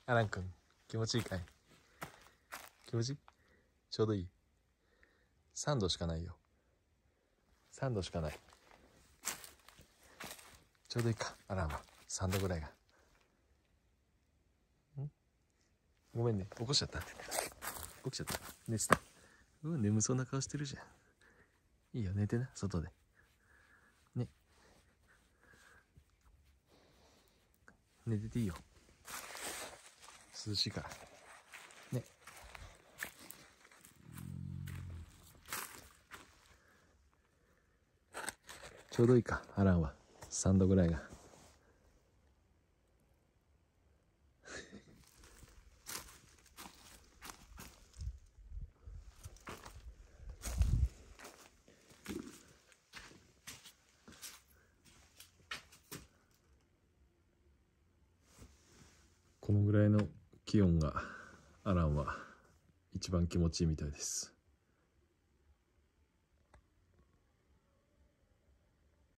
アラン君、気持ちいいかい？気持ちいい？ちょうどいい。3度しかないよ。3度しかない。ちょうどいいか、アランは。3度ぐらいが。ごめんね、起こしちゃった。起きちゃった。寝てた。眠そうな顔してるじゃん。いいよ、寝てな、外で。ね。寝てていいよ。涼しいから。ね。ちょうどいいか、アランは。3度ぐらいが。このぐらいの気温がアランは一番気持ちいいみたいです。